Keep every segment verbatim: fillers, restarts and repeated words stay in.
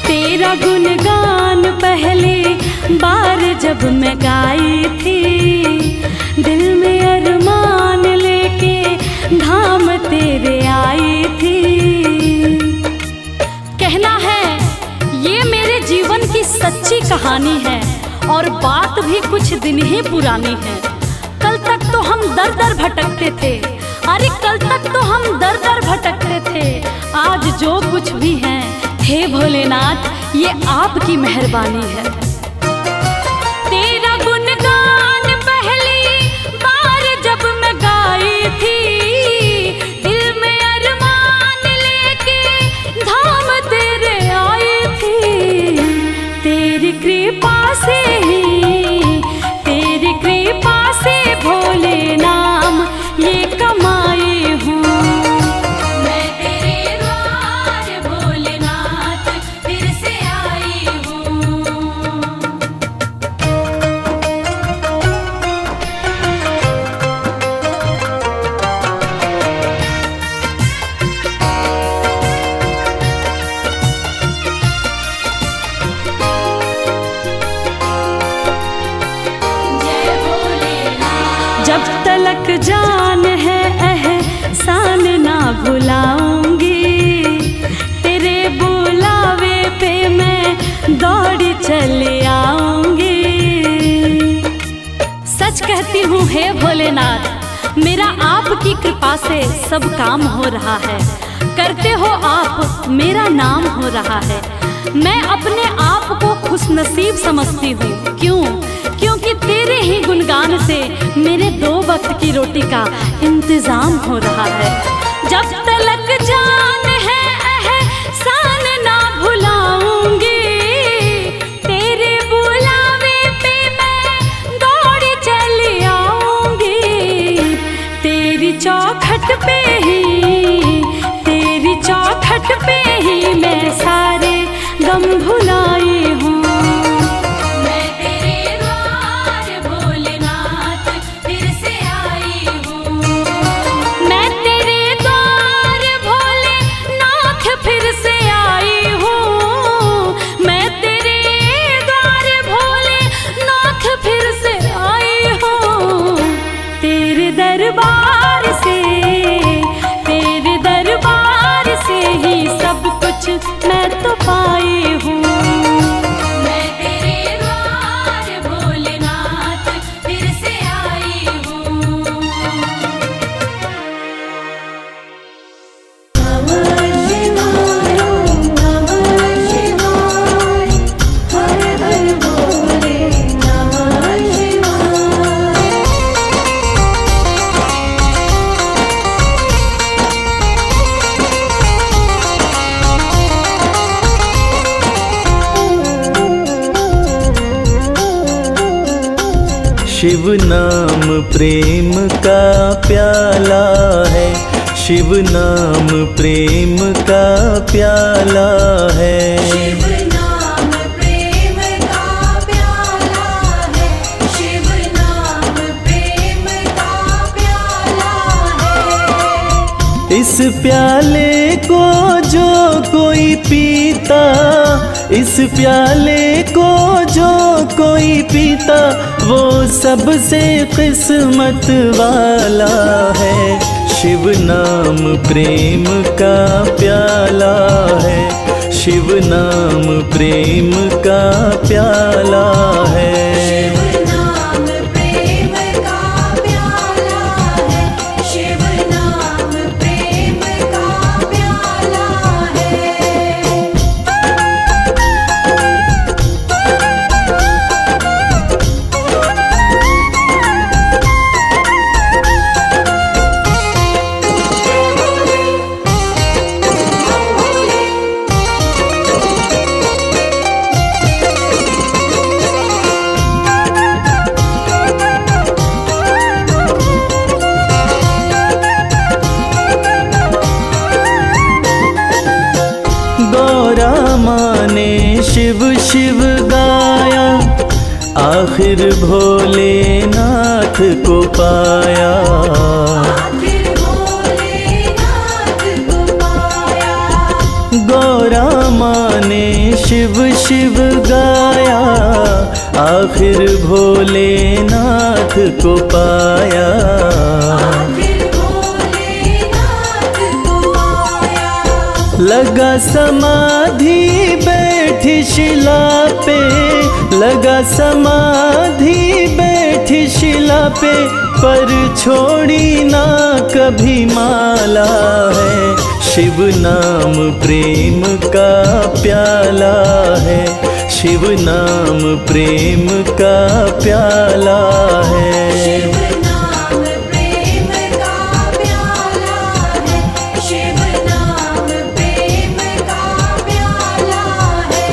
तेरा गुणगान पहले बार जब मैं गाई थी, दिल में अरमान लेके धाम तेरे आई थी। कहना है ये मेरे जीवन की सच्ची कहानी है और बात भी कुछ दिन ही पुरानी है। कल तक तो हम दर दर भटकते थे, अरे कल तक तो हम दर दर भटकते थे। आज जो कुछ भी है, हे भोलेनाथ ये आपकी मेहरबानी है। तेरा गुणगान पहली बार जब मैं गाई थी, दिल में अरमान लेके धाम तेरे आई थी। तेरी कृपा से ही, तेरी कृपा से भोले नाम ये कमाई हूँ। मैं तेरे द्वार भोलेनाथ फिर से आई हूँ। जब तलक जान है एहसान ना भुलाऊंगी, तेरे बुलावे पे मैं दौड़ी चले आऊंगी। सच कहती हूँ हे भोलेनाथ, मेरा आपकी कृपा से सब काम हो रहा है। करते हो आप, मेरा नाम हो रहा है। मैं अपने आप को खुशनसीब समझती हूँ। क्यों? क्योंकि तेरे ही गुणगान से मेरे दो वक्त की रोटी का इंतजाम हो रहा है। जब तलक जान है एहसान ना भुलाऊंगी, तेरे बुलावे पे मैं दौड़ी चली आऊंगी। तेरी चौखट पे ही, तेरी चौखट पे ही मैं सारे गम भुलाई हूँ। दरबार से, तेरे दरबार से ही सब कुछ मैं तो पाई हूँ। मैं तेरे द्वार भोलेनाथ फिर से आई हूँ। नमः शिवाय, नमः शिवाय, हर हर भोले नमः शिवाय। शिव नाम प्रेम का प्याला है, शिव नाम प्रेम का प्याला है। शिव नाम प्रेम का प्याला है, शिव नाम प्रेम का प्याला है। इस प्याले को जो कोई पीता, इस प्याले को जो कोई पीता, वो सबसे किस्मत वाला है। शिव नाम प्रेम का प्याला है, शिव नाम प्रेम का प्याला है। शिव नाम प्रेम का प्याला है, शिव नाम प्रेम का प्याला है। शिव शिव गाया, आखिर भोलेनाथ को पाया। आखिर भोलेनाथ को पाया। गौरा माँ ने शिव शिव गाया, आखिर भोलेनाथ को पाया। आखिर भोलेनाथ को पाया। लगा समाधि बैठी शिला पे, लगा समाधि बैठी शिला पे, पर छोड़ी ना कभी माला है। शिव नाम प्रेम का प्याला है, शिव नाम प्रेम का प्याला है। शिव नाम प्रेम का प्याला है, शिव नाम प्रेम का प्याला है।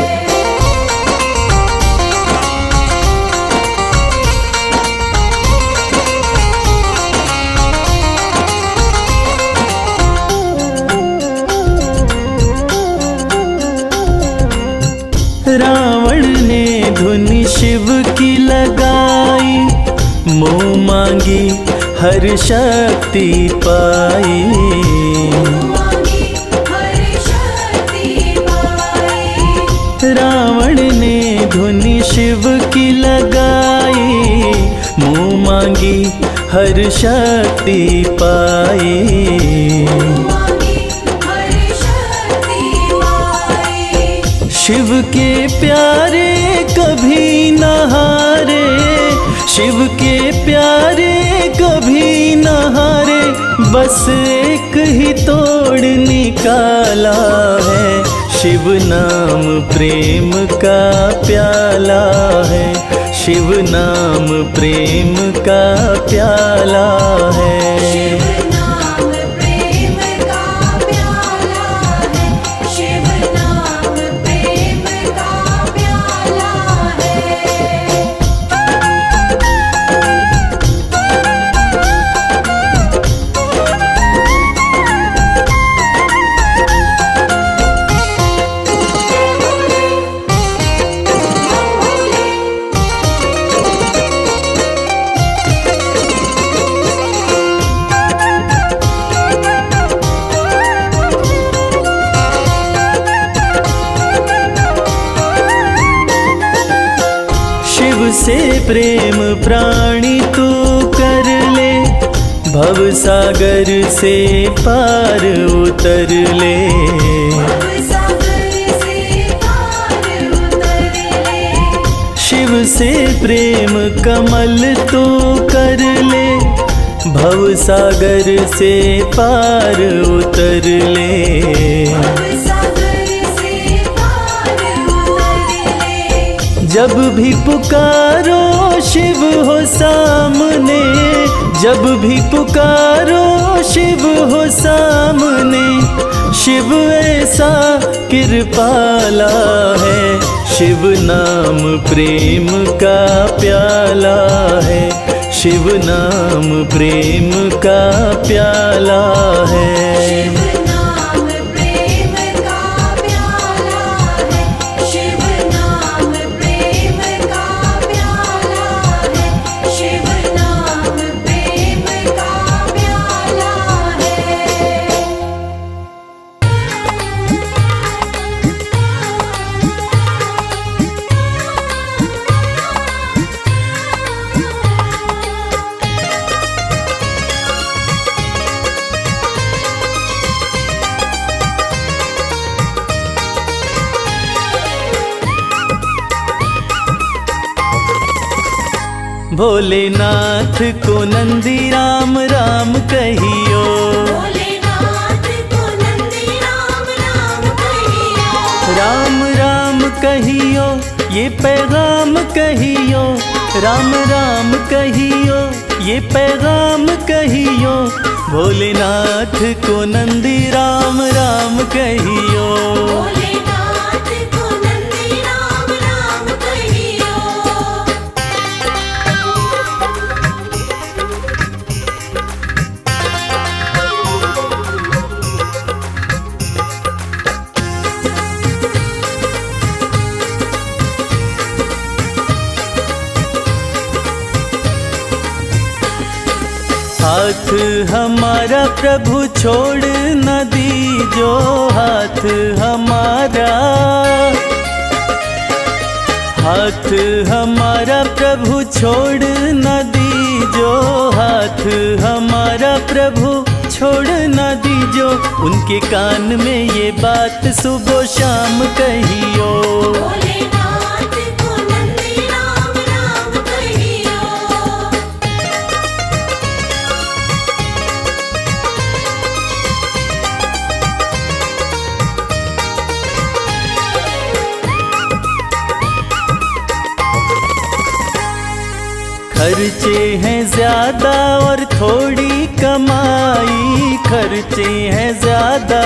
रावण ने धुन शिव की लगाई, मुँह मांगी हर शक्ति पाई। मांगी हर शक्ति पाई। रावण ने धुन शिव की लगाई, मुँह मांगी हर शक्ति पाई। मांगी हर शक्ति पाई। शिव के प्यारे कभी न हारे, शिव के प्यारे कभी न हारे, बस एक ही तोड़ निकाला है। शिव नाम प्रेम का प्याला है, शिव नाम प्रेम का प्याला है। शिव नाम प्रेम का प्याला है, शिव नाम प्रेम का प्याला है। शिव से प्रेम प्राणी तू कर ले, भव सागर से पार उतर ले। सागर से पार उतर ले। शिव से प्रेम कमल तू कर ले, भव सागर से पार उतर ले। सागर से पार उतर ले। जब भी पुकारो शिव हो सामने, जब भी पुकारो शिव हो सामने, शिव ऐसा कृपाला है। शिव नाम प्रेम का प्याला है, शिव नाम प्रेम का प्याला है। शिव नाम प्रेम का प्याला है, शिव नाम प्रेम का प्याला है, शिव नाम प्रेम का प्याला है। भोलेनाथ को नंदी राम राम कहियो, भोलेनाथ को नंदी राम राम कहियो। राम राम कहियो ये पैगाम कहियो, राम राम कहियो ये पैगाम कहियो। भोलेनाथ को नंदी राम राम कहियो। भोलेनाथ को नंदी राम राम कहियो। हाथ हमारा प्रभु छोड़ न दीजो, हाथ हमारा, हाथ हमारा प्रभु छोड़ न दीजो, हाथ हमारा प्रभु छोड़ न दीजो। उनके कान में ये बात सुबह शाम कहियो, भोलेनाथ को नंदी राम राम कहियो। खर्चे हैं ज्यादा और थोड़ी कमाई, खर्चे हैं ज्यादा,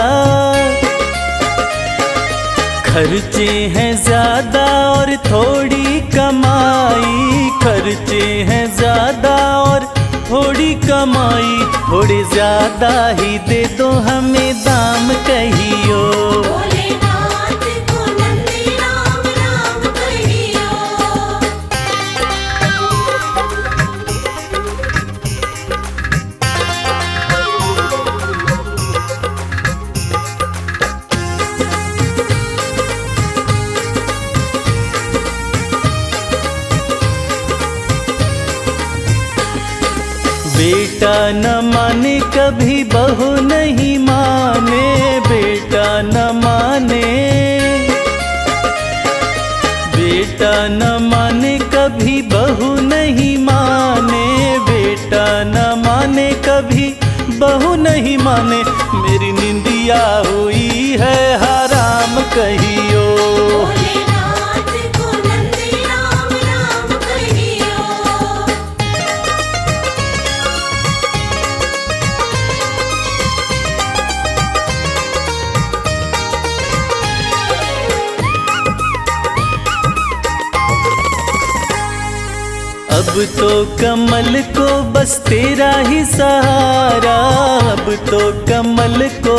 खर्चे हैं ज्यादा और थोड़ी कमाई, खर्चे हैं ज्यादा और थोड़ी कमाई। थोड़े ज्यादा ही दे दो हमें दाम कहियो, भोलेनाथ को नंदी राम राम कहियो। बेटा न माने कभी बहू नहीं माने, बेटा न माने, बेटा न माने कभी बहू नहीं माने, बेटा न माने कभी बहू नहीं माने। मेरी निंदिया हुई है हराम कहियो, भोलेनाथ को नंदी राम राम कहियो। अब तो कमल को बस तेरा ही सहारा, अब तो कमल को,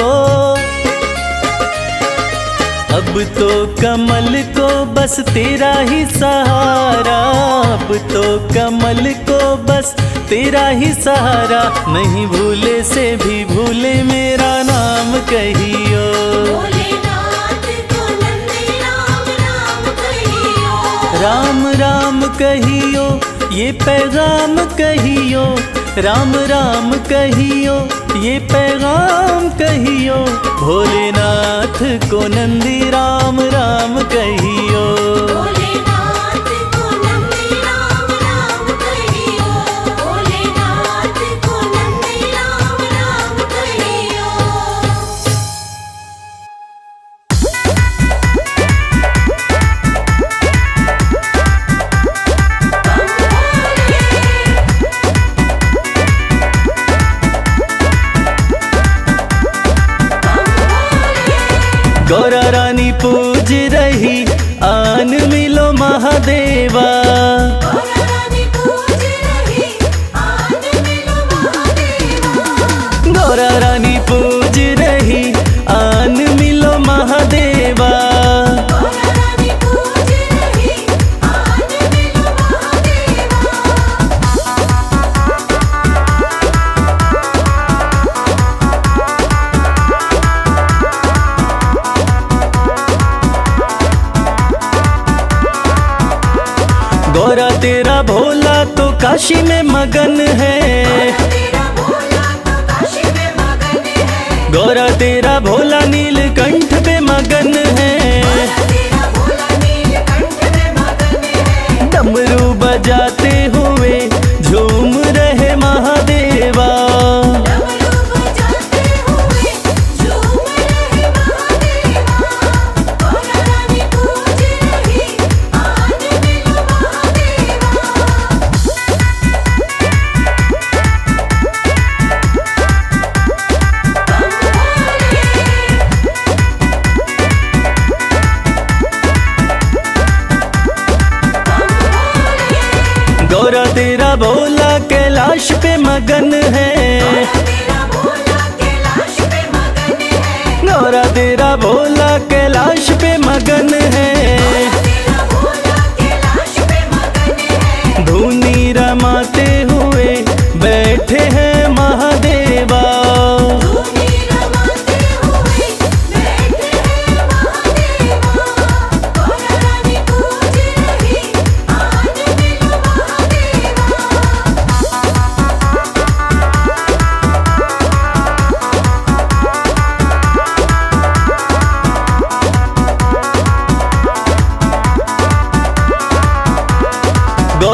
अब तो कमल को बस तेरा ही सहारा, अब तो कमल को बस तेरा ही सहारा। नहीं भूले से भी भूले मेरा नाम कहियो, भोलेनाथ को नंदी राम राम कहियो। राम राम कहियो ये पैगाम कहियो, राम राम कहियो ये पैगाम कहियो। भोलेनाथ को नंदी राम राम कहियो, भोलेनाथ को नंदी राम राम कहियो। भोलेनाथ को नंदी राम राम कहियो। गौरा रानी पूज रही आन मिलो महादेवा, गौरा रानी पूज रही आन मिलो महादेवा। गौरा रानी पूज रही आन मिलो महादेवा। गौरा रानी पूज रही आन मिलो महादेवा। गौरा तेरा भोला तो काशी में मगन है, तेरा भोला तो काशी में मगन है। गौरा तेरा भोला नीलकंठ पे मगन है। तेरा भोला नीलकंठ में मगन है। डमरू बजाते हुए झूम रहे महादेवा, डमरू बजाते हुए झूम रहे महादेवा। गौरा रानी पूज रही आन मिलो महादेवा। गौरा तेरा भोला कैलाश पे मगन है, तेरा भोला कैलाश पे मगन है। गौरा तेरा भोला कैलाश पे मगन है। तेरा भोला कैलाश पे मगन है। धूनी रमाते हुए बैठे हैं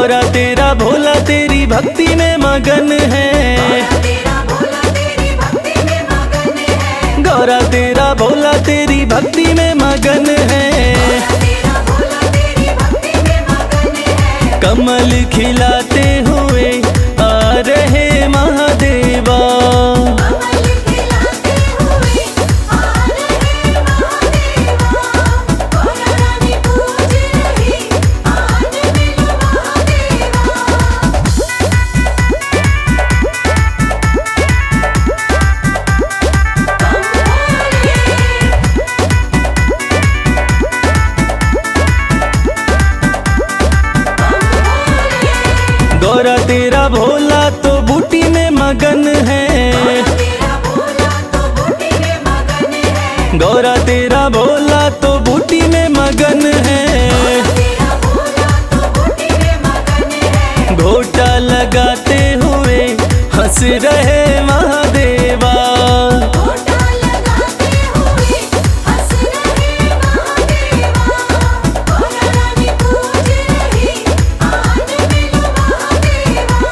गौरा तेरा भोला तेरी भक्ति में मगन है। तेरा भोला तेरी भक्ति में मगन है। गौरा तेरा भोला तेरी भक्ति में मगन है। तेरा भोला तेरी भक्ति में मगन है। कमल खिलाते हुए आ रहे महादेवा। कमल खिलाते हुए आ रहे महादेवा। गौरा रानी पूज रही आज मिलो महादेवा। गौरा तेरा भोला तो बूटी में मगन है। तेरा भोला तो बूटी में मगन है। गौरा तेरा भोला तो बूटी में मगन है। तेरा भोला तो बूटी में मगन है। घोटा लगाते हुए हंस रहे महादेवा। घोटा लगाते हुए हंस रहे महादेवा। गौरा रानी पूज रही आज मिलो महादेवा।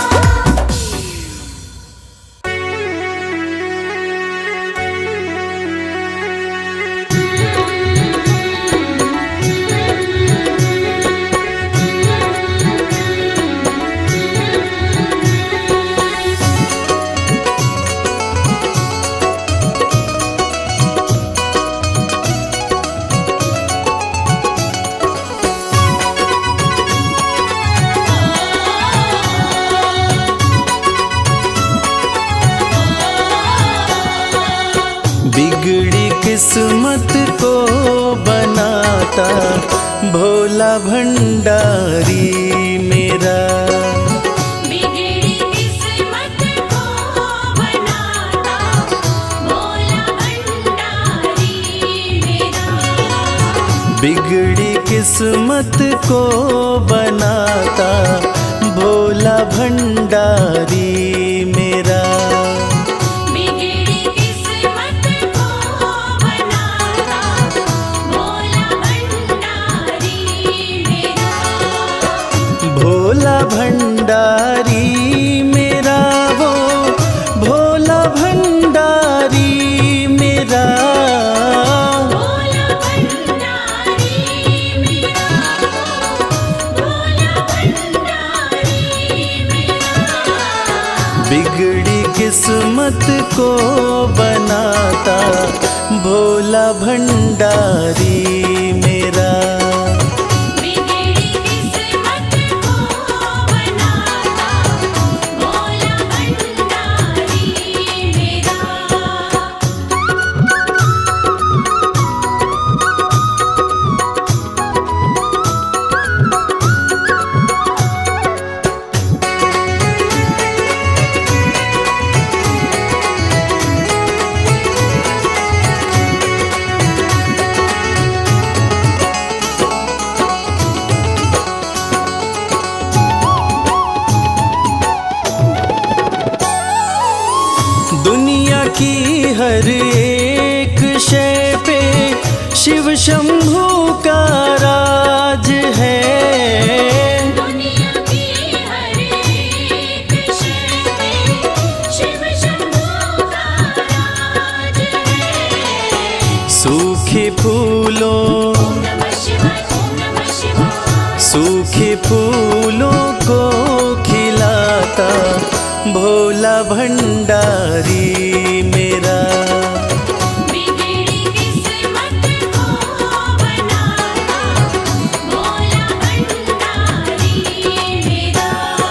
बिगड़ी किस्मत को बनाता भोला भंडारी मेरा। बिगड़ी किस्मत को बनाता भोला भंडारी मेरा। बिगड़ी किस्मत को बनाता भोला भंडारी मेरा। बिगड़ी किस्मत को बनाता भोला भंडारी मेरा। भोला भंडारी मेरा वो भोला भंडारी मेरा। भोला भंडारी मेरा। भोला भंडारी मेरा। बिगड़ी किस्मत को बनाता भोला भंडारी मेरा। बिगड़ी किस्मत को बनाता भोला भंडारी मेरा। दुनिया की हर एक शय पे शिव शंभू का राज है। दुनिया की हर एक शय पे शिव शंभू का राज है। सूखे फूलों ओम नमः शिवाय। ओम नमः शिवाय। सूखे फूलों को खिलाता भोला भंडारी मेरा। बिगड़ी किस्मत को बनाता भोला भंडारी मेरा।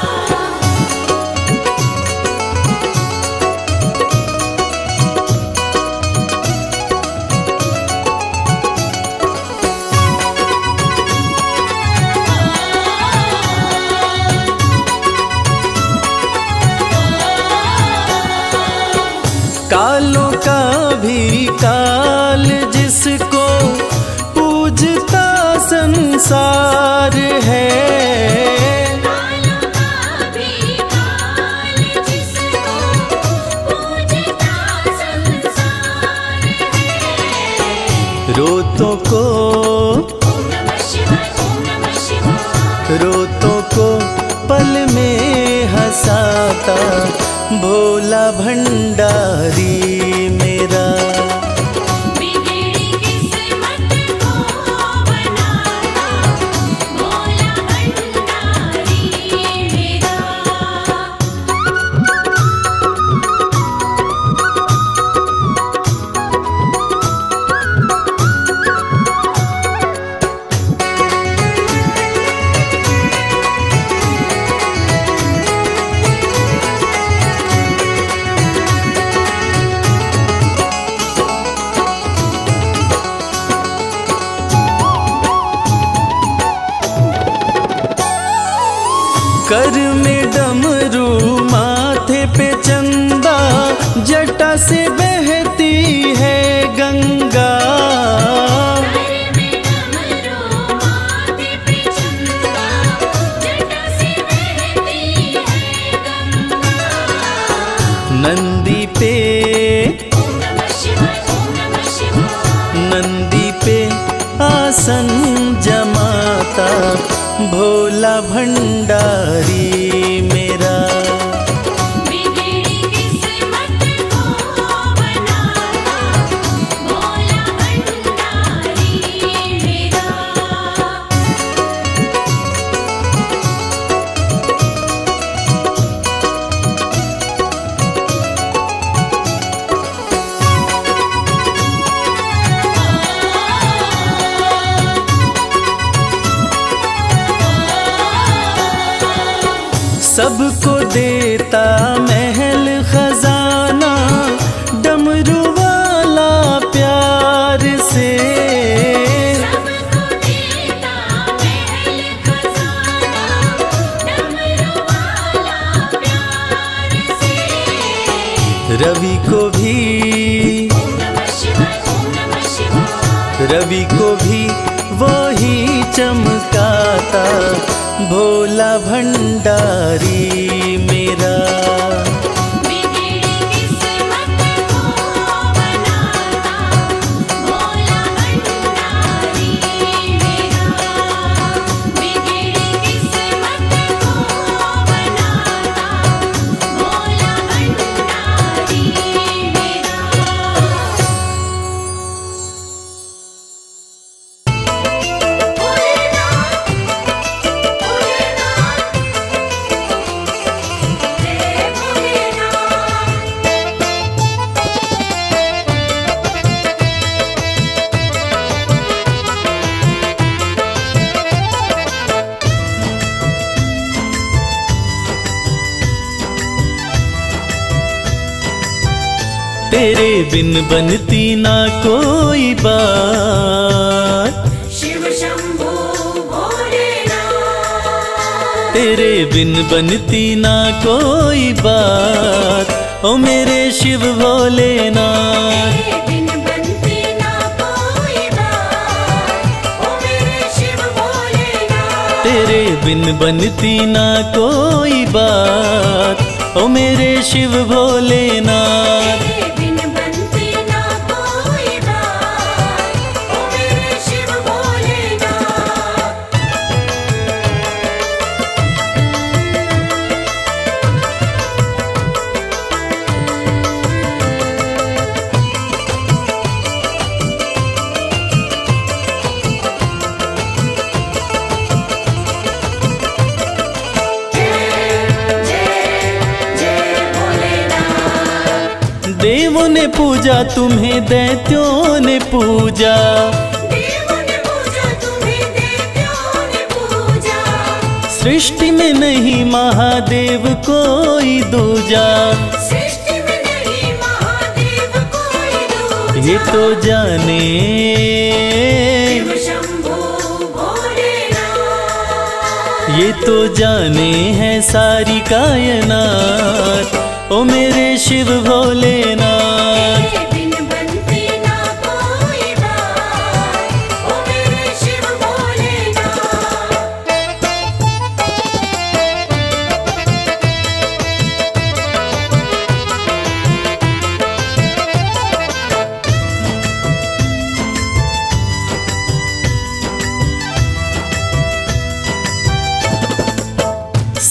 कालों का भी काल जिसको पूजता संसार है। कालों का भी काल जिसको पूजता संसार है। रोतों को ओम नमः शिवाय। ओम नमः शिवाय। रोतों को भंडारी मेरा। बिगड़ी किस्मत को बनाता भोला भंडारी मेरा। कर में डमरू माथे पे चंदा, जटा से बहती है गंगा। नंदी पे नंदी पे आसन जमाता भोला भंडारी मेरा। बिगड़ी किस्मत को बनाता भोला भंडारी मेरा। सबको देता महल खजाना, डमरू वाला प्यार से। सबको देता महल खजाना, डमरू वाला प्यार से। रवि को भी ओम नमः शिवाय, ओम नमः शिवाय। रवि को भी वो ही चमकाता भोला भंडारी मेरा। बिगड़ी किस्मत को बनाता भोला भंडारी मेरा। बिगड़ी किस्मत को बनाता भोला भंडारी मेरा। तेरे बिन बनती ना कोई बात, शिव शंभू भोलेनाथ। तेरे बिन बनती ना कोई बात, ओ मेरे शिव भोलेनाथ। तेरे बिन बनती ना कोई बात, ओ मेरे शिव भोलेनाथ। तेरे बिन बनती ना कोई बात, ओ मेरे शिव भोलेनाथ। तेरे बिन बनती ना कोई बात, ओ मेरे शिव भोलेनाथ। देवों ने पूजा तुम्हें, दैत्यों ने पूजा। देवों ने पूजा तुम्हें, दैत्यों ने पूजा। सृष्टि में नहीं महादेव कोई दूजा। सृष्टि में नहीं महादेव कोई दूजा। ये तो जाने शिव शंभू भोलेनाथ। ये तो जाने है सारी कायनात, ओ मेरे शिव भोलेनाथ। तेरे बिन बनती ना कोई बात, ओ मेरे शिव भोलेनाथ।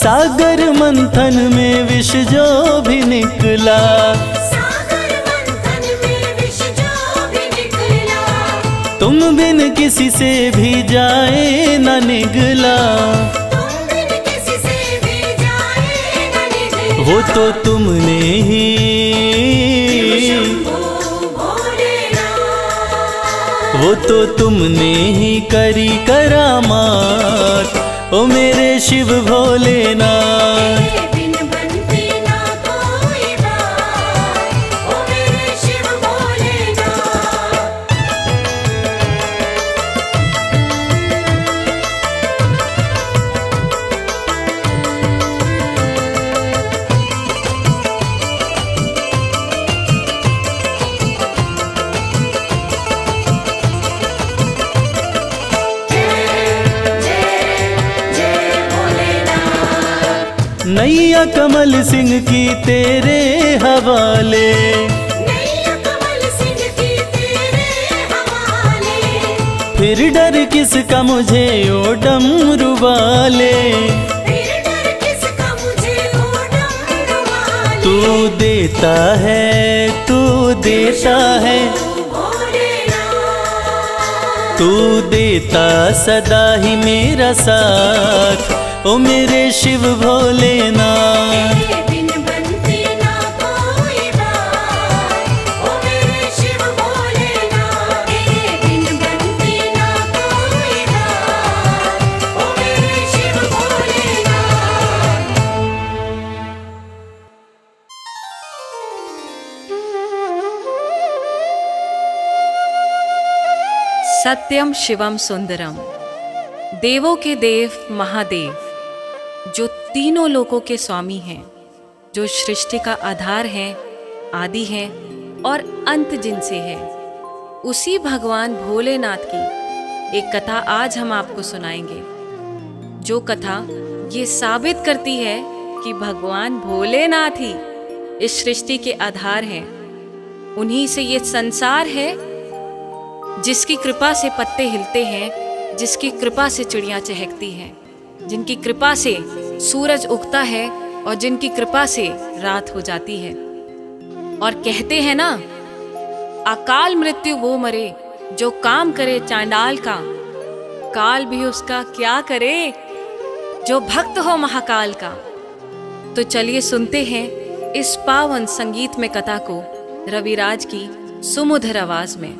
सागर मंथन में विष जो भी निकला, सागर मंथन में विष जो भी निकला, तुम बिन किसी से भी जाए न निगला। तुम बिन किसी से भी जाए न निकला। वो तो तुमने ही शंभो भोलेनाथ, वो तो तुमने ही करी करामात, ओ मेरे शिव भोलेनाथ। तेरे बिन बनती ना कोई बात, ओ मेरे शिव भोलेनाथ। नैया कमल सिंह की तेरे हवाले, नैया कमल सिंह की तेरे हवाले, फिर डर किसका मुझे ओ डमरू वाले। फिर डर किसका मुझे ओ डमरू वाले। तू देता है, तू देता है, भोलेनाथ, तू देता सदा ही मेरा साथ, ओ मेरे शिव भोलेनाथ। तेरे बिन बनती ना कोई बात, ओ मेरे शिव भोलेनाथ। तेरे बिन बनती ना कोई बात, ओ मेरे शिव भोलेनाथ। सत्यम शिवम सुंदरम, देवों के देव महादेव, जो तीनों लोकों के स्वामी हैं, जो सृष्टि का आधार हैं, आदि हैं और अंत जिनसे है, उसी भगवान भोलेनाथ की एक कथा आज हम आपको सुनाएंगे। जो कथा ये साबित करती है कि भगवान भोलेनाथ ही इस सृष्टि के आधार हैं। उन्हीं से ये संसार है, जिसकी कृपा से पत्ते हिलते हैं, जिसकी कृपा से चिड़ियाँ चहकती हैं, जिनकी कृपा से सूरज उगता है और जिनकी कृपा से रात हो जाती है। और कहते हैं ना, अकाल मृत्यु वो मरे जो काम करे चांडाल का, काल भी उसका क्या करे जो भक्त हो महाकाल का। तो चलिए सुनते हैं इस पावन संगीत में कथा को रविराज की सुमधुर आवाज में।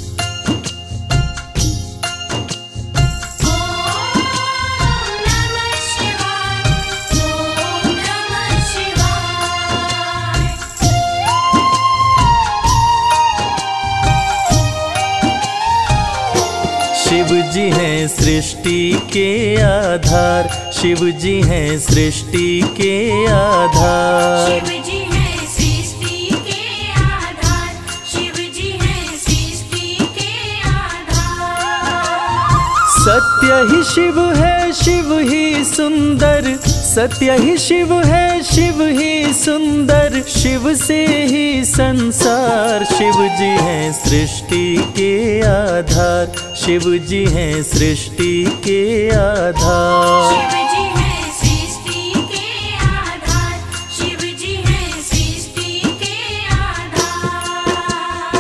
शिव जी हैं सृष्टि के आधार, शिव जी हैं सृष्टि के आधार। शिव जी हैं सृष्टि के आधार, शिव जी हैं सृष्टि के आधार। सत्य ही शिव है, शिव ही सुंदर, सत्य ही शिव है, शिव ही सुंदर, शिव से ही संसार। शिव जी हैं सृष्टि के आधार, शिव जी हैं सृष्टि के आधार। शिव जी हैं सृष्टि के आधार, शिव जी हैं सृष्टि के आधार।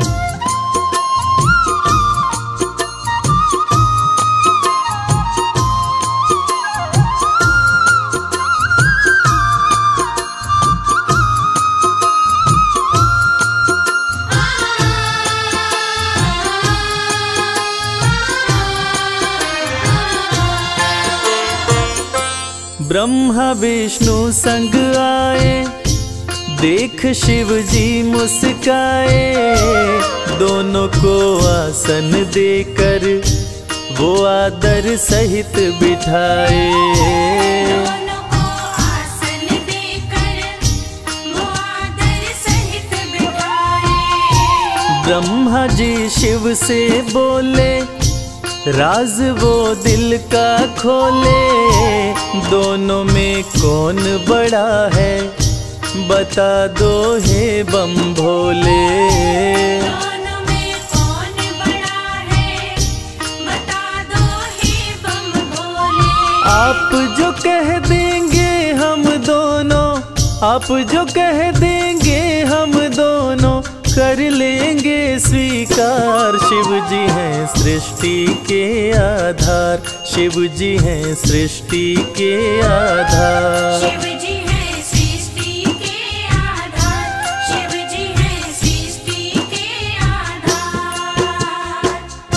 ब्रह्मा विष्णु संग आए, देख शिव जी मुस्काए, दोनों को आसन देकर वो आदर सहित बिठाए। दोनों को आसन देकर वो आदर सहित बिठाए। ब्रह्मा जी शिव से बोले, राज वो दिल का खोले, दोनों में कौन बड़ा है, बता दो हे बम भोले। दोनों में कौन बड़ा है, बता दो हे बम भोले। आप जो कह देंगे आप जो कह देंगे हम दोनों कर लेंगे स्वीकार। शिव जी हैं सृष्टि के आधार, शिव जी हैं सृष्टि के आधार। शिव जी हैं सृष्टि के आधार, शिव जी हैं सृष्टि के आधार।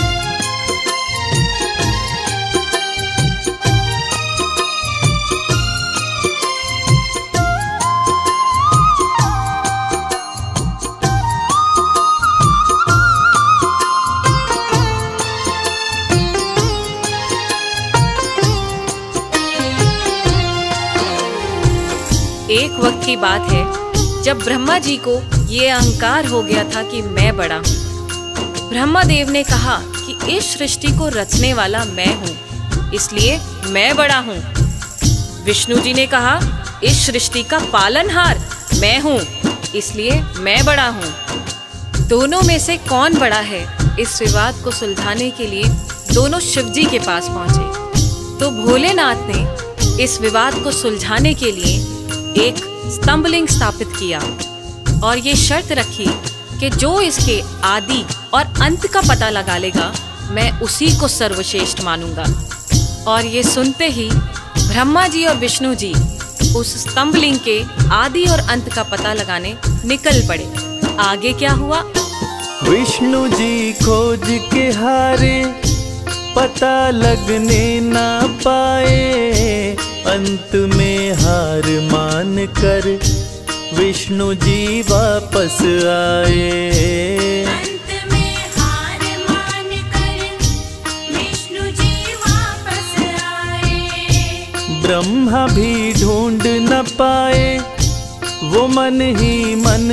एक वक्त की बात है जब ब्रह्मा जी को ये अहंकार हो गया था कि मैं बड़ा हूँ। ब्रह्मा देव ने कहा कि इस सृष्टि को रचने वाला मैं हूँ, इसलिए मैं बड़ा हूँ। विष्णु जी ने कहा इस सृष्टि का पालनहार मैं हूँ, इसलिए मैं बड़ा हूँ। दोनों में से कौन बड़ा है, इस विवाद को सुलझाने के लिए दोनों शिव जी के पास पहुंचे। तो भोलेनाथ ने इस विवाद को सुलझाने के लिए एक स्तंभलिंग स्थापित किया और ये शर्त रखी कि जो इसके आदि और अंत का पता लगा लेगा मैं उसी को सर्वश्रेष्ठ मानूंगा। और ये सुनते ही ब्रह्मा जी और विष्णु जी उस स्तंभलिंग के आदि और अंत का पता लगाने निकल पड़े। आगे क्या हुआ? विष्णु जी खोज के हारे, पता लगने ना पाए। अंत में हार मान कर विष्णु जी वापस आए। अंत में हार मान कर विष्णु जी वापस आए। ब्रह्मा भी ढूंढ न पाए, वो मन ही मन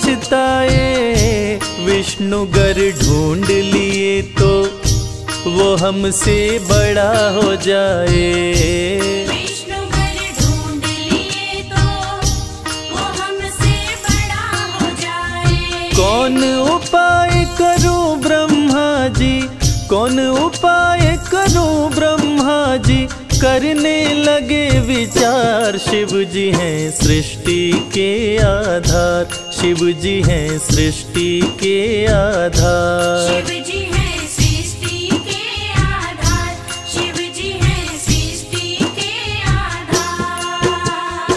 पछताए। विष्णु गर ढूंढ लिए तो वो हमसे बड़ा हो जाए। विष्णु गर ढूंढ लिए तो वो हमसे बड़ा हो जाए। कौन उपाय करूं ब्रह्मा जी, कौन उपाय करूं ब्रह्मा जी, करने लगे विचार। शिव जी हैं सृष्टि के आधार, शिव जी हैं सृष्टि के आधार। शिव जी हैं सृष्टि के आधार, शिव जी हैं सृष्टि के आधार।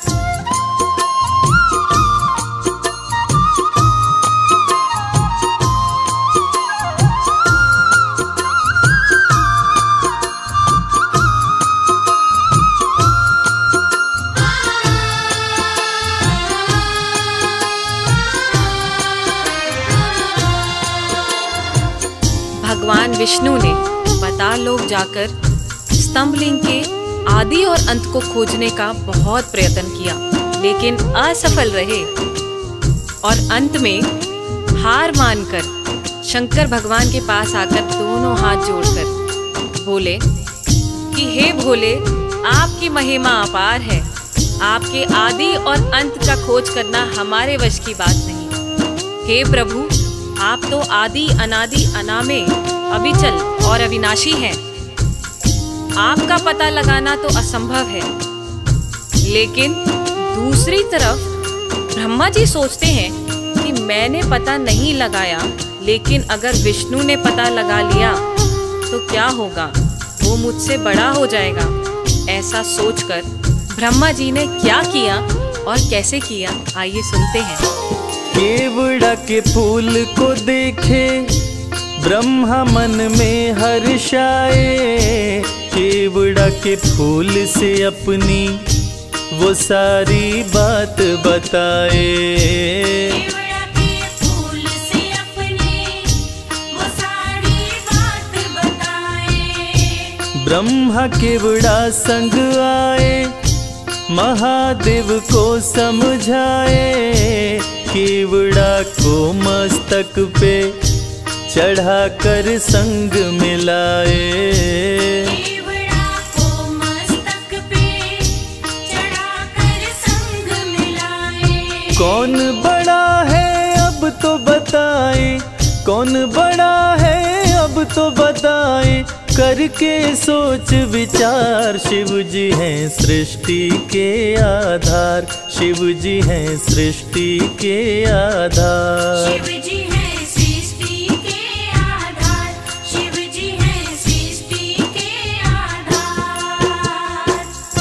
भगवान विष्णु ने पाताल लोक जाकर स्तंभलिंग के आदि और अंत को खोजने का बहुत प्रयत्न किया, लेकिन असफल रहे। और अंत में हार मानकर शंकर भगवान के पास आकर दोनों हाथ जोड़कर बोले कि हे भोले, आपकी महिमा अपार है, आपके आदि और अंत का खोज करना हमारे वश की बात नहीं। हे प्रभु, आप तो आदि अनादि अनामे अविचल और अविनाशी हैं। आपका पता लगाना तो असंभव है। लेकिन दूसरी तरफ ब्रह्मा जी सोचते हैं कि मैंने पता नहीं लगाया, लेकिन अगर विष्णु ने पता लगा लिया तो क्या होगा, वो मुझसे बड़ा हो जाएगा। ऐसा सोचकर ब्रह्मा जी ने क्या किया और कैसे किया, आइए सुनते हैं। केवड़ा के फूल को देखे ब्रह्मा मन में हर्षाए। केवड़ा के फूल से अपनी वो सारी बात बताए। केवड़ा के फूल से अपनी वो सारी बात बताए। ब्रह्मा केवड़ा संग आए, महादेव को समझाए। केवड़ा को मस्तक पे चढ़ाकर संग मिलाए। केवड़ा को मस्तक पे चढ़ाकर संग मिलाए। कौन बड़ा है अब तो बताए, कौन बड़ा है अब तो बताए। कर करके सोच विचार, शिव जी हैं सृष्टि के आधार, शिव जी हैं सृष्टि के आधार। शिव जी हैं सृष्टि के आधार, शिव जी हैं सृष्टि के आधार।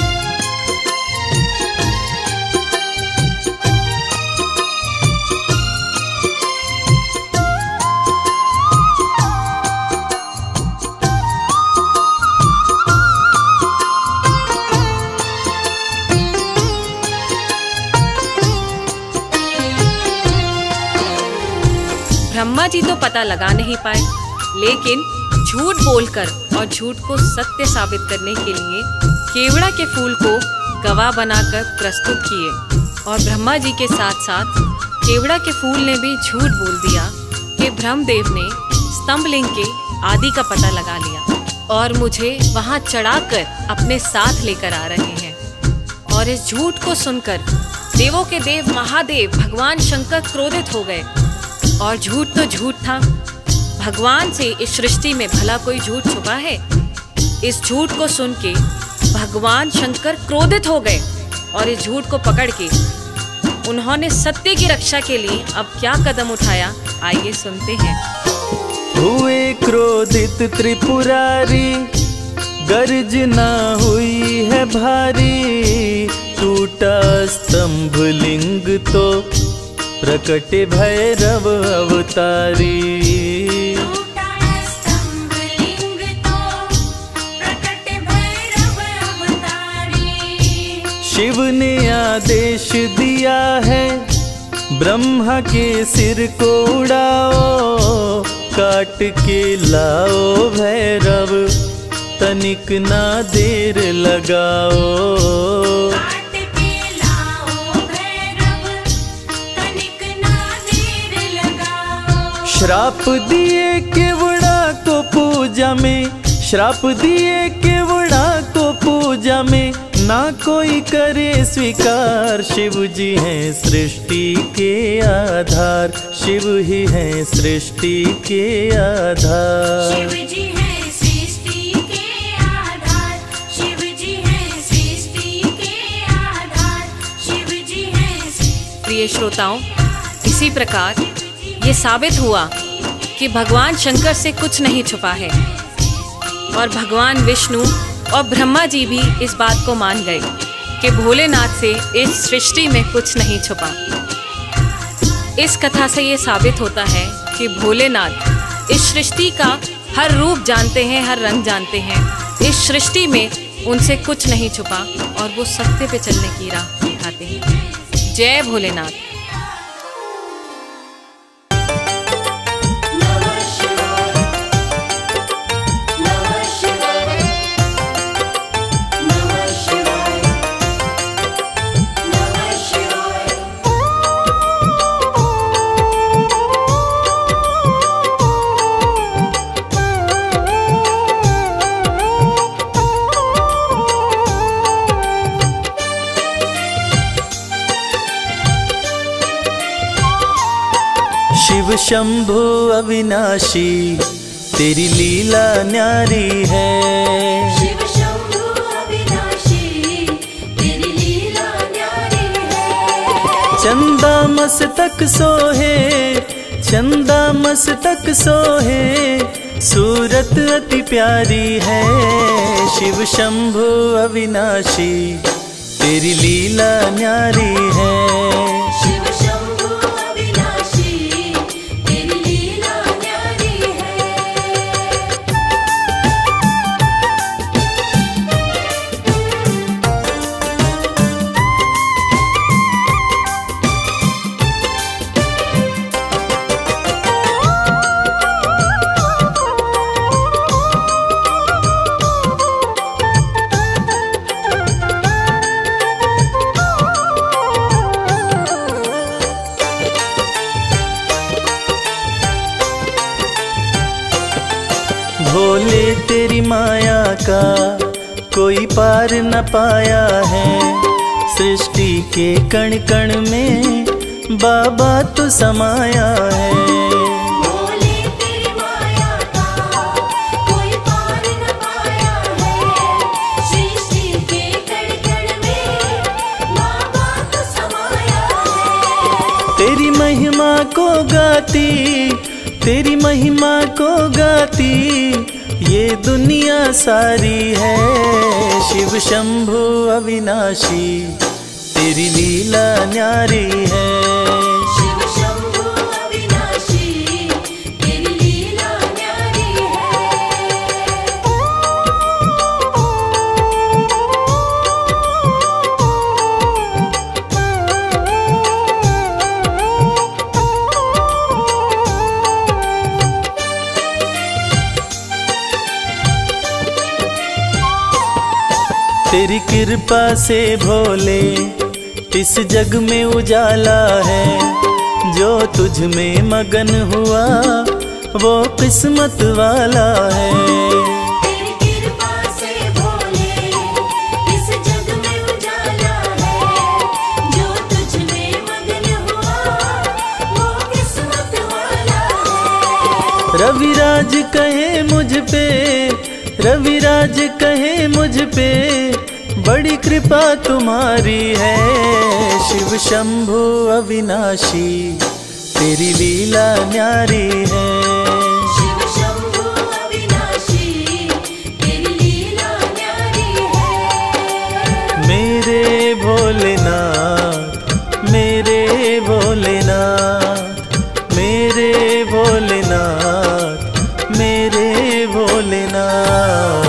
ब्रह्मा जी तो पता लगा नहीं पाए, लेकिन झूठ बोलकर और झूठ को सत्य साबित करने के लिए केवड़ा के फूल को गवाह बनाकर प्रस्तुत किए। और ब्रह्मा जी के साथ साथ केवड़ा के फूल ने भी झूठ बोल दिया कि ब्रह्मदेव ने स्तंभलिंग के आदि का पता लगा लिया और मुझे वहां चढ़ाकर अपने साथ लेकर आ रहे हैं। और इस झूठ को सुनकर देवों के देव महादेव भगवान शंकर क्रोधित हो गए। और झूठ तो झूठ था, भगवान से इस सृष्टि में भला कोई झूठ छुपा है? इस झूठ को सुन के भगवान शंकर क्रोधित हो गए और इस झूठ को पकड़ के उन्होंने सत्य की रक्षा के लिए अब क्या कदम उठाया, आइए सुनते हैं। हुए क्रोधित त्रिपुरारी, गर्जना हुई है भारी, टूटा स्तंभ लिंग तो प्रकटे भैरव अवतारी। टूटा स्तंभ लिंग तो प्रकटे भैरव अवतारी। शिव ने आदेश दिया है, ब्रह्मा के सिर को उड़ाओ, काट के लाओ भैरव, तनिक ना देर लगाओ। काट के लाओ भैरव, तनिक ना देर लगाओ। श्राप दिए केवड़ा को पूजा में, श्राप दिए केवड़ा को पूजा में, ना कोई करे स्वीकार। शिव जी हैं सृष्टि के आधार, शिव ही हैं सृष्टि के आधार। शिव जी हैं सृष्टि के आधार, शिव जी हैं सृष्टि के आधार, शिव जी हैं सृष्टि। प्रिय श्रोताओं, इसी प्रकार ये साबित हुआ कि भगवान शंकर से कुछ नहीं छुपा है और भगवान विष्णु और ब्रह्मा जी भी इस बात को मान गए कि भोलेनाथ से इस सृष्टि में कुछ नहीं छुपा। इस कथा से ये साबित होता है कि भोलेनाथ इस सृष्टि का हर रूप जानते हैं, हर रंग जानते हैं। इस सृष्टि में उनसे कुछ नहीं छुपा और वो सत्य पे चलने की राह दिखाते हैं। जय भोलेनाथ। शिव शंभु अविनाशी, तेरी लीला न्यारी है। शिव शंभु अविनाशी, तेरी लीला न्यारी है। चंदा मस्तक सोहे, चंदा मस्तक सोहे, सूरत अति प्यारी है। शिव शंभु अविनाशी, तेरी लीला न्यारी है। शिव शंभु अविनाशी, तेरी लीला न्यारी है। भोले तेरी माया का कोई पार न पाया है। सृष्टि के कण कण में बाबा तू समाया है। भोले तेरी माया का कोई पार न सुनाती, तेरी महिमा को गाती ये दुनिया सारी है। शिव शंभु अविनाशी तेरी लीला न्यारी है। शिव शंभु अविनाशी तेरी लीला न्यारी तेरी कृपा से भोले इस जग में उजाला है। जो तुझ में मगन हुआ वो किस्मत वाला है। तेरी कृपा से भोले इस जग में उजाला है। जो तुझ में मगन हुआ वो किस्मत वाला है। रविराज कहे मुझ पे, रविराज कहे मुझ पे बड़ी कृपा तुम्हारी है। शिव शंभु अविनाशी तेरी लीला न्यारी है। शिव शंभु अविनाशी तेरी लीला न्यारी है। मेरे भोलेनाथ, मेरे भोलेनाथ, मेरे भोलेनाथ, मेरे भोलेनाथ।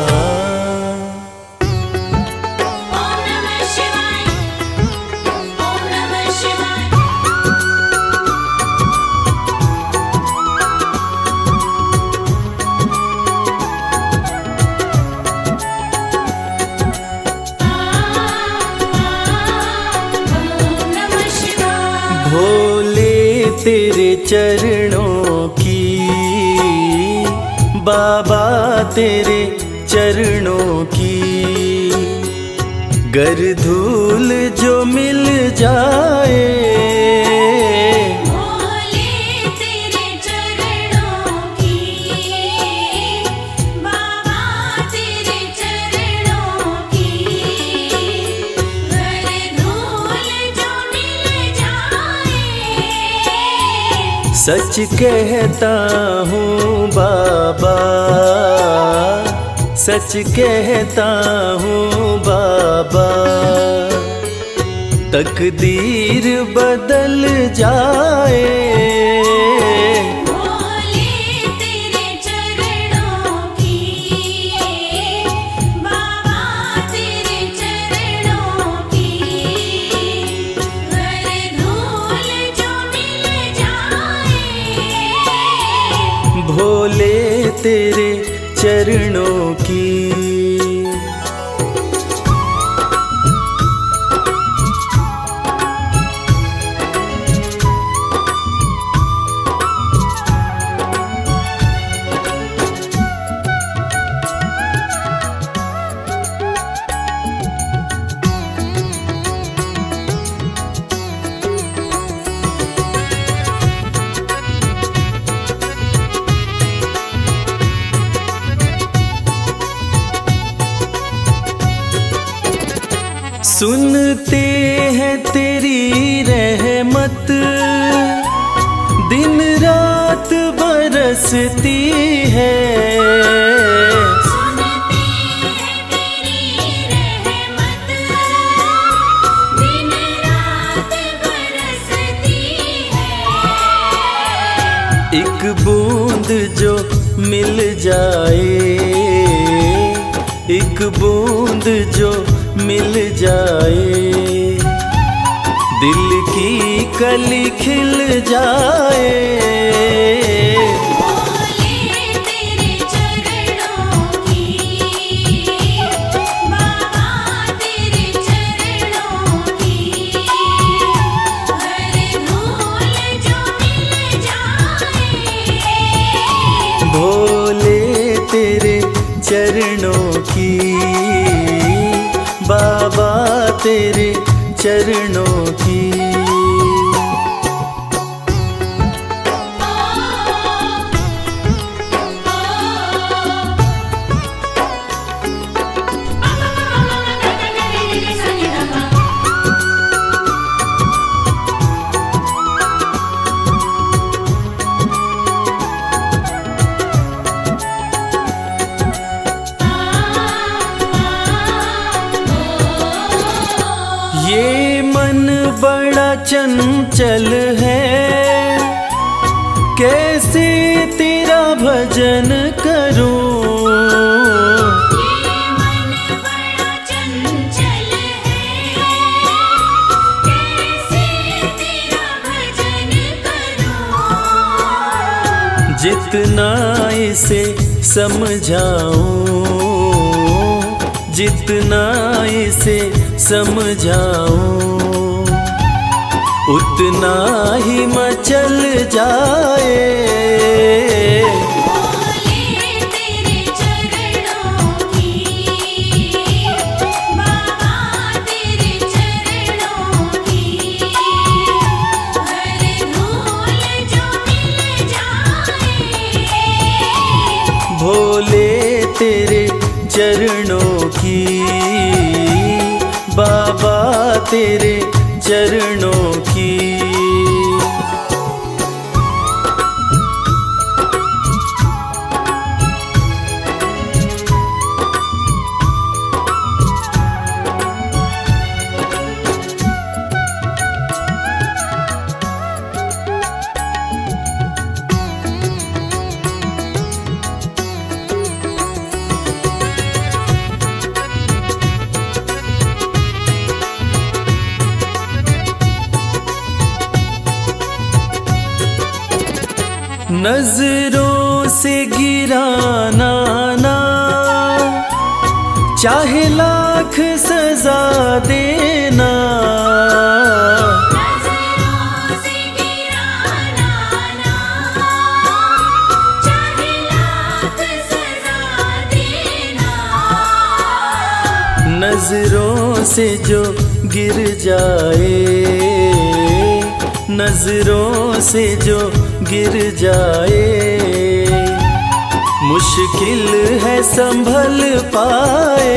ओम नमः शिवाय, ओम नमः शिवाय। ओम नमः शिवाय। भोले तेरे चरणों की, बाबा तेरे चरणों की गर धूल जो मिल जाए। भोले तेरे चरणों की, बाबा तेरे चरणों की गर धूल जो मिल जाए। सच कहता हूँ बाबा, सच कहता हूँ बाबा, तकदीर बदल जाए। भोले तेरे चरणों की, बाबा तेरे चरणों की गर धूल जो मिल जाए। भोले तेरे चरणों की। सुनते हैं तेरी रहमत, दिन रात बरसती है। सुनते हैं तेरी रहमत, दिन रात बरसती है। एक बूंद जो मिल जाए, एक बूंद जो मिल जाए, दिल की कली खिल जाए। भोले तेरे चरणों की, बाबा तेरे चरणों की गर धूल जो मिल जाए। भोले तेरे चरणों की, बाबा तेरे चरणों की। बड़ा चंचल है, कैसे तेरा भजन करूं। ये मन बड़ा चंचल है, कैसे तेरा भजन करूं। जितना इसे समझाऊं, जितना इसे समझाऊं, उतना ही मचल जाए। भोले तेरे चरणों की, बाबा तेरे चरणों की, हर धूल जो मिल जाए। भोले तेरे चरणों की, बाबा तेरे चरणों की। नजरों से गिराना ना, चाहे लाख सजा देना। नजरों से गिराना ना, चाहे लाख सजा देना। नजरों से जो गिर जाए, नजरों से जो गिर जाए, मुश्किल है संभल पाए।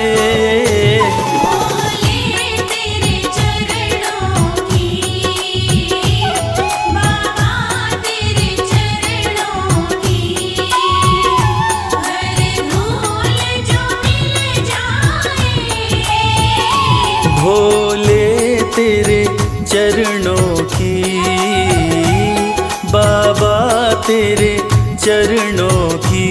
भोले तेरे चरणों की, बाबा तेरे चरणों की, हर धूल जो मिल जाए। भोले तेरे चरणों की, बाबा तेरे चरणों की।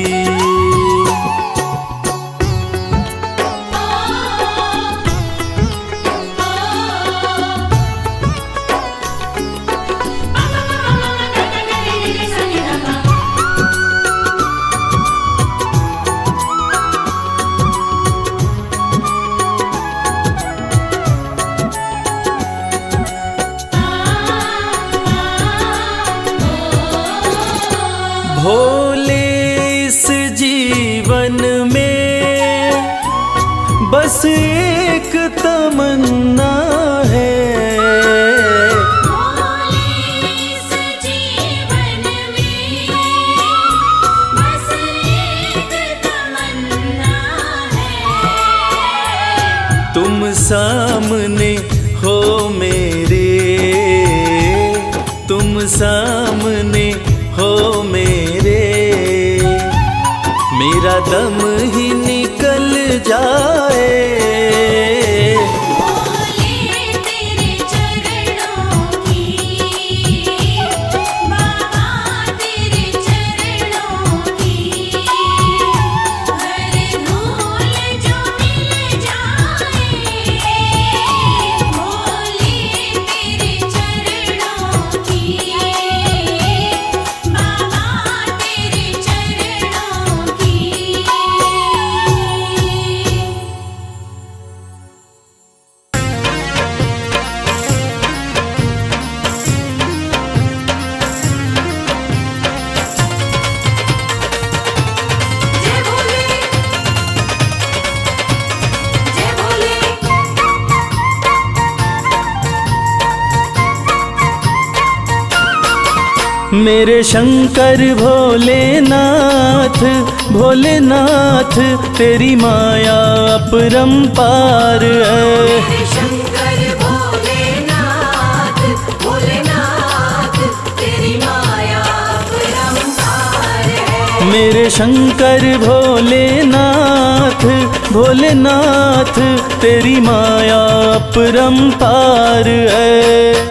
भोले इस जीवन में बस एक तमन्ना है। भोले इस जीवन में बस एक तमन्ना है। तुम सामने हो मेरे, तुम सामने हो मेरे, मेरा दम ही निकल जाए। भोले तेरे चरणों की, बाबा तेरे चरणों की, हर धूल जो मिल जाए। भोले तेरे चरणों की, बाबा तेरे चरणों की। जय भोले, जय भोले। मेरे शंकर भोलेनाथ, भोलेनाथ तेरी माया अपरंपार है। शंकर भोलेनाथ, भोलेनाथ तेरी माया अपरंपार है। मेरे शंकर भोलेनाथ भोलेनाथ तेरी माया अपरंपार है।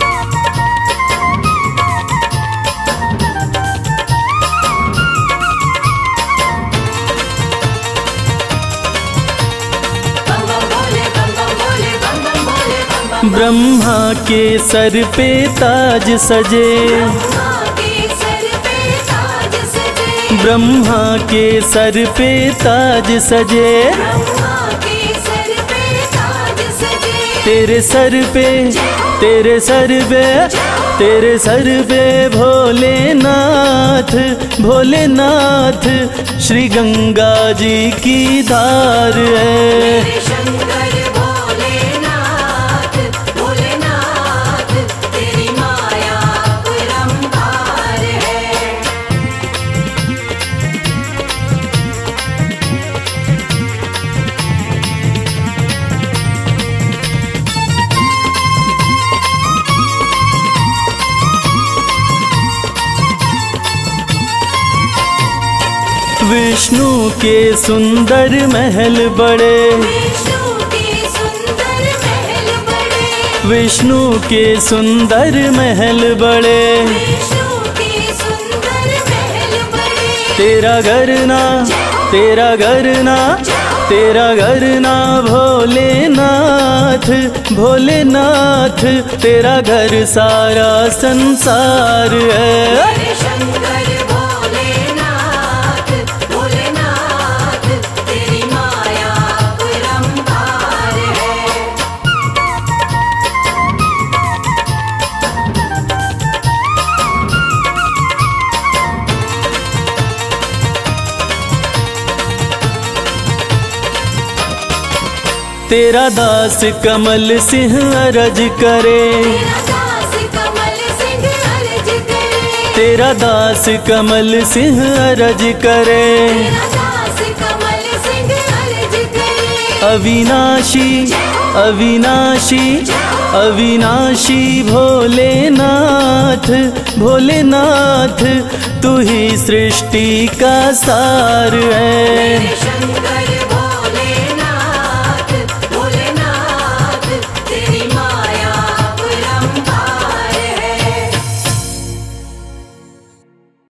ब्रह्मा के सर पे ताज सजे, ब्रह्मा के सर पे ताज सजे, तेरे सर पे तेरे सर पे तेरे सर पे भोलेनाथ भोलेनाथ श्री गंगा जी की धार है। विष्णु के सुंदर महल बड़े, विष्णु के सुंदर महल बड़े, तेरा घर ना तेरा घर ना तेरा घर ना भोलेनाथ भोलेनाथ तेरा घर सारा संसार है। तेरा दास कमल सिंह अरज करे, तेरा दास कमल सिंह अरज करे, अविनाशी अविनाशी अविनाशी भोलेनाथ भोलेनाथ तू ही सृष्टि का सार है।